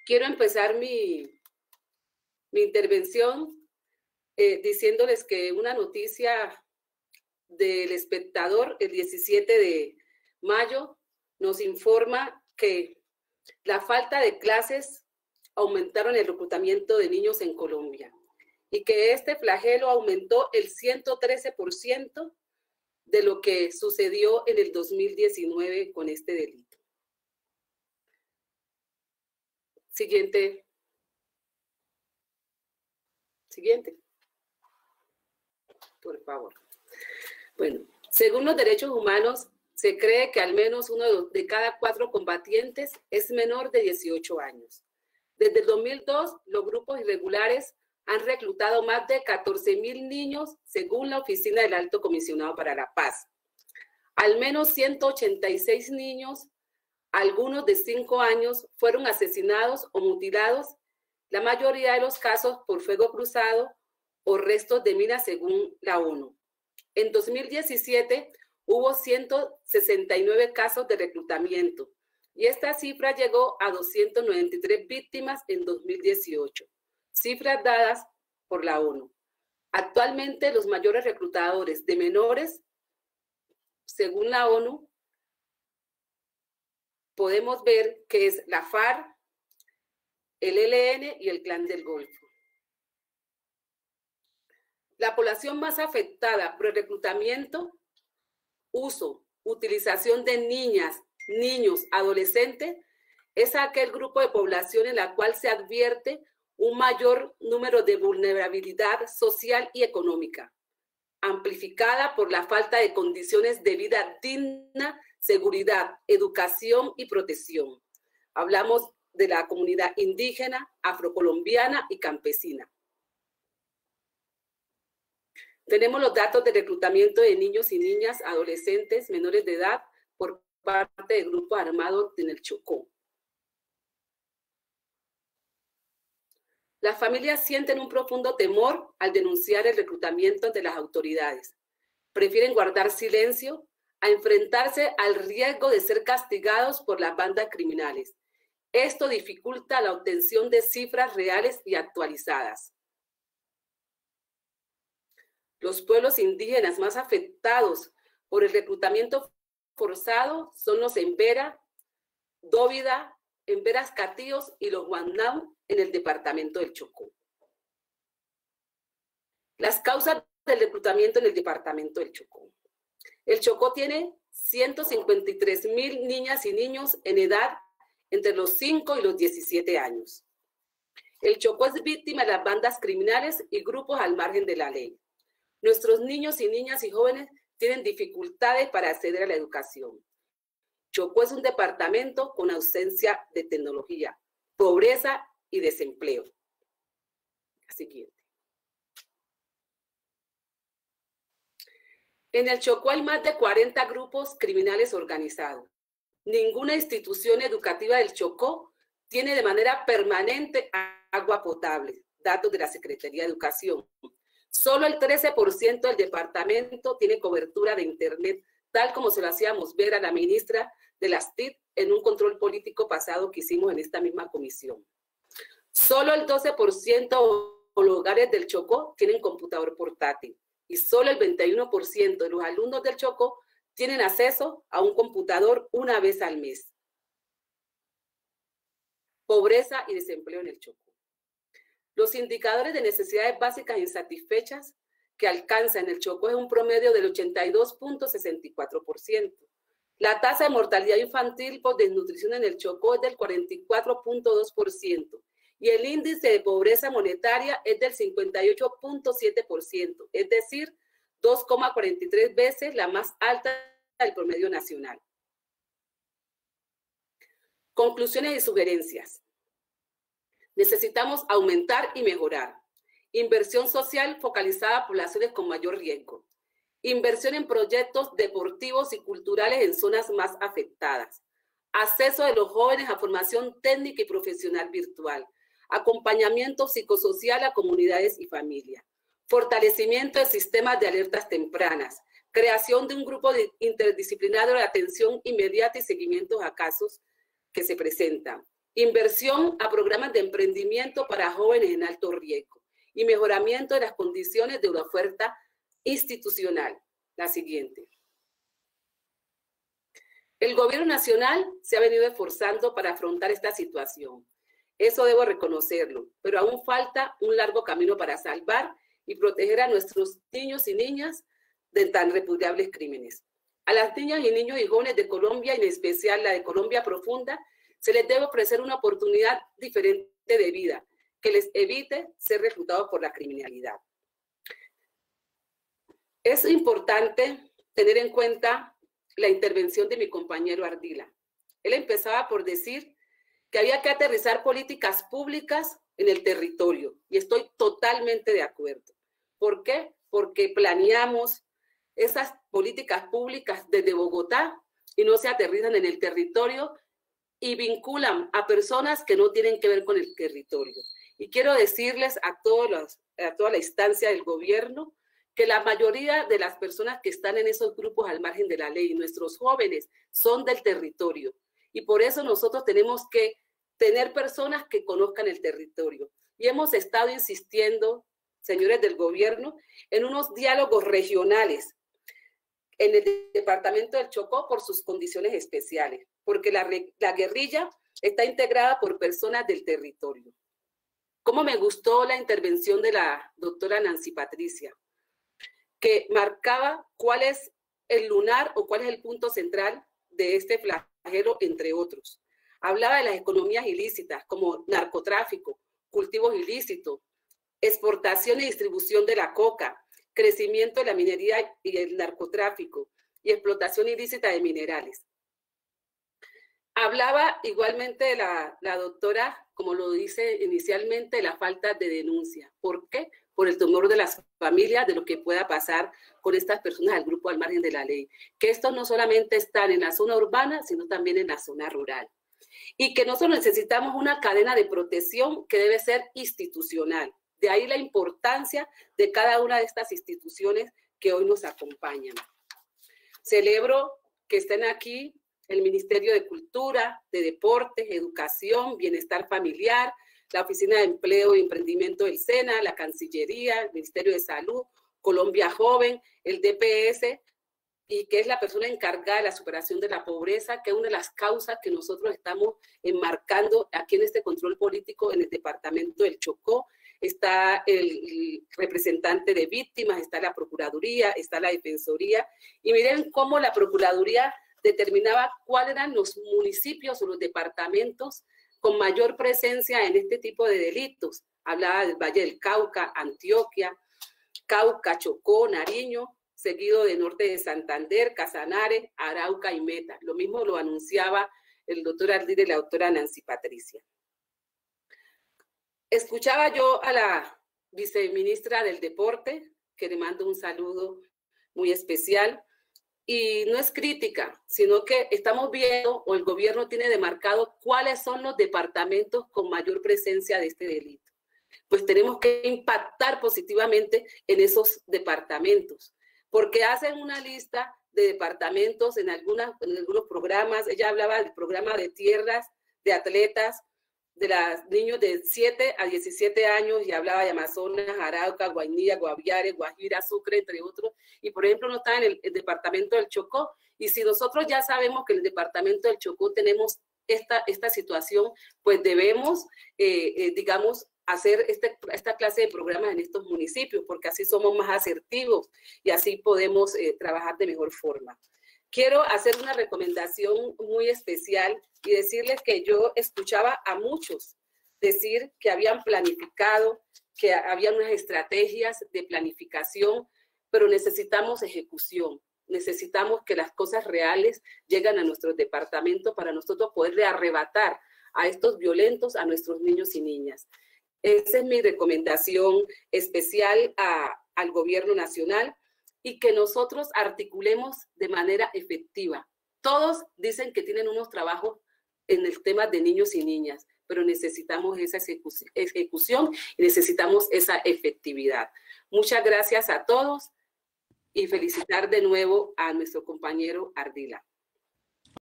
Quiero empezar mi intervención diciéndoles que una noticia del Espectador el 17 de mayo nos informa que la falta de clases aumentaron el reclutamiento de niños en Colombia y que este flagelo aumentó el 113% de lo que sucedió en el 2019 con este delito. Siguiente. Por favor. Bueno, según los derechos humanos, se cree que al menos uno de cada 4 combatientes es menor de 18 años. Desde el 2002, los grupos irregulares han reclutado más de 14.000 niños, según la Oficina del Alto Comisionado para la Paz. Al menos 186 niños, algunos de 5 años, fueron asesinados o mutilados, la mayoría de los casos por fuego cruzado o restos de minas, según la ONU. En 2017 hubo 169 casos de reclutamiento y esta cifra llegó a 293 víctimas en 2018, cifras dadas por la ONU. Actualmente los mayores reclutadores de menores, según la ONU, podemos ver que es la FARC, el ELN y el Clan del Golfo. La población más afectada por el reclutamiento, uso, utilización de niñas, niños, adolescentes, es aquel grupo de población en la cual se advierte un mayor número de vulnerabilidad social y económica, amplificada por la falta de condiciones de vida digna, seguridad, educación y protección. Hablamos de la comunidad indígena, afrocolombiana y campesina. Tenemos los datos de reclutamiento de niños y niñas, adolescentes, menores de edad, por parte de grupos armados en el Chocó. Las familias sienten un profundo temor al denunciar el reclutamiento ante las autoridades. Prefieren guardar silencio a enfrentarse al riesgo de ser castigados por las bandas criminales. Esto dificulta la obtención de cifras reales y actualizadas. Los pueblos indígenas más afectados por el reclutamiento forzado son los Embera, Dóvida, Emberas Catíos y los Guanau en el departamento del Chocó. Las causas del reclutamiento en el departamento del Chocó. El Chocó tiene 153.000 niñas y niños en edad entre los 5 y los 17 años. El Chocó es víctima de las bandas criminales y grupos al margen de la ley. Nuestros niños y niñas y jóvenes tienen dificultades para acceder a la educación. Chocó es un departamento con ausencia de tecnología, pobreza y desempleo. Siguiente. En el Chocó hay más de 40 grupos criminales organizados. Ninguna institución educativa del Chocó tiene de manera permanente agua potable. Datos de la Secretaría de Educación. Solo el 13% del departamento tiene cobertura de internet, tal como se lo hacíamos ver a la ministra de las TIC en un control político pasado que hicimos en esta misma comisión. Solo el 12% de los hogares del Chocó tienen computador portátil y solo el 21% de los alumnos del Chocó tienen acceso a un computador una vez al mes. Pobreza y desempleo en el Chocó. Los indicadores de necesidades básicas insatisfechas que alcanza en el Chocó es un promedio del 82.64%. La tasa de mortalidad infantil por desnutrición en el Chocó es del 44.2% y el índice de pobreza monetaria es del 58.7%, es decir, 2,43 veces la más alta del promedio nacional. Conclusiones y sugerencias. Necesitamos aumentar y mejorar. Inversión social focalizada a poblaciones con mayor riesgo. Inversión en proyectos deportivos y culturales en zonas más afectadas. Acceso de los jóvenes a formación técnica y profesional virtual. Acompañamiento psicosocial a comunidades y familias. Fortalecimiento de sistemas de alertas tempranas. Creación de un grupo interdisciplinario de atención inmediata y seguimiento a casos que se presentan. Inversión a programas de emprendimiento para jóvenes en alto riesgo y mejoramiento de las condiciones de la oferta institucional. La siguiente. El gobierno nacional se ha venido esforzando para afrontar esta situación. Eso debo reconocerlo, pero aún falta un largo camino para salvar y proteger a nuestros niños y niñas de tan repudiables crímenes. A las niñas y niños y jóvenes de Colombia, y en especial la de Colombia Profunda, se les debe ofrecer una oportunidad diferente de vida que les evite ser reclutados por la criminalidad. Es importante tener en cuenta la intervención de mi compañero Ardila. Él empezaba por decir que había que aterrizar políticas públicas en el territorio, y estoy totalmente de acuerdo. ¿Por qué? Porque planeamos esas políticas públicas desde Bogotá y no se aterrizan en el territorio y vinculan a personas que no tienen que ver con el territorio. Y quiero decirles a toda la instancia del gobierno que la mayoría de las personas que están en esos grupos al margen de la ley, nuestros jóvenes, son del territorio. Y por eso nosotros tenemos que tener personas que conozcan el territorio. Y hemos estado insistiendo, señores del gobierno, en unos diálogos regionales en el departamento del Chocó por sus condiciones especiales, porque la guerrilla está integrada por personas del territorio. ¿Cómo me gustó la intervención de la doctora Nancy Patricia, que marcaba cuál es el lunar o cuál es el punto central de este flagelo, entre otros? Hablaba de las economías ilícitas como narcotráfico, cultivos ilícitos, exportación y distribución de la coca, crecimiento de la minería y el narcotráfico y explotación ilícita de minerales. Hablaba igualmente de la doctora, como lo dice inicialmente, la falta de denuncia. ¿Por qué? Por el temor de las familias de lo que pueda pasar con estas personas del grupo al margen de la ley. Que estos no solamente están en la zona urbana, sino también en la zona rural. Y que nosotros necesitamos una cadena de protección que debe ser institucional. De ahí la importancia de cada una de estas instituciones que hoy nos acompañan. Celebro que estén aquí el Ministerio de Cultura, de Deportes, Educación, Bienestar Familiar, la Oficina de Empleo y Emprendimiento del SENA, la Cancillería, el Ministerio de Salud, Colombia Joven, el DPS, y que es la persona encargada de la superación de la pobreza, que es una de las causas que nosotros estamos enmarcando aquí en este control político en el departamento del Chocó. Está el representante de víctimas, está la Procuraduría, está la Defensoría, y miren cómo la Procuraduría determinaba cuáles eran los municipios o los departamentos con mayor presencia en este tipo de delitos. Hablaba del Valle del Cauca, Antioquia, Cauca, Chocó, Nariño, seguido de norte de Santander, Casanare, Arauca y Meta. Lo mismo lo anunciaba el doctor Ardila y la doctora Nancy Patricia. Escuchaba yo a la viceministra del Deporte, que le mando un saludo muy especial, y no es crítica, sino que estamos viendo, o el gobierno tiene demarcado, cuáles son los departamentos con mayor presencia de este delito. Pues tenemos que impactar positivamente en esos departamentos, porque hacen una lista de departamentos en algunos programas. Ella hablaba del programa de tierras, de atletas, de los niños de 7 a 17 años, y hablaba de Amazonas, Arauca, Guainía, Guaviare, Guajira, Sucre, entre otros, y por ejemplo no está en el departamento del Chocó. Y si nosotros ya sabemos que en el departamento del Chocó tenemos esta situación, pues debemos, digamos, hacer esta clase de programas en estos municipios, porque así somos más asertivos y así podemos trabajar de mejor forma. Quiero hacer una recomendación muy especial y decirles que yo escuchaba a muchos decir que habían planificado, que había unas estrategias de planificación, pero necesitamos ejecución. Necesitamos que las cosas reales lleguen a nuestros departamentos para nosotros poderle arrebatar a estos violentos a nuestros niños y niñas. Esa es mi recomendación especial al gobierno nacional, y que nosotros articulemos de manera efectiva. Todos dicen que tienen unos trabajos en el tema de niños y niñas, pero necesitamos esa ejecución y necesitamos esa efectividad. Muchas gracias a todos y felicitar de nuevo a nuestro compañero Ardila.